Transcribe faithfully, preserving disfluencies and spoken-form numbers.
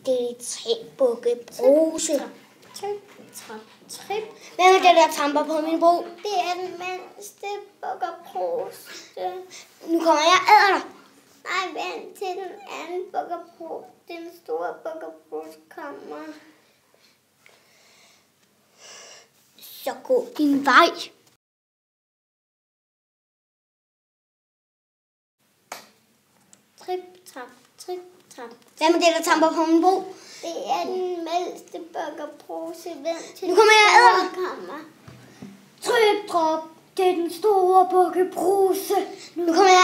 Det er tre bukkebruse. Trip, trap, trip. Hvem er det, der tramper på min bro? Det er den mindste bukkebruse. Nu kommer jeg og æder dig. Nej, vent til den anden bukkebruse. Den store bukkebruse kommer. Så gå din vej. Trip, trap, trip, trap. Hvem er det, der tramper på min bro? Det er den mindste bukkebruse. Vent til Nu kommer jeg og æder dig. kommer. Trip, drop. Det er den store bukkebruse. Nu kommer jeg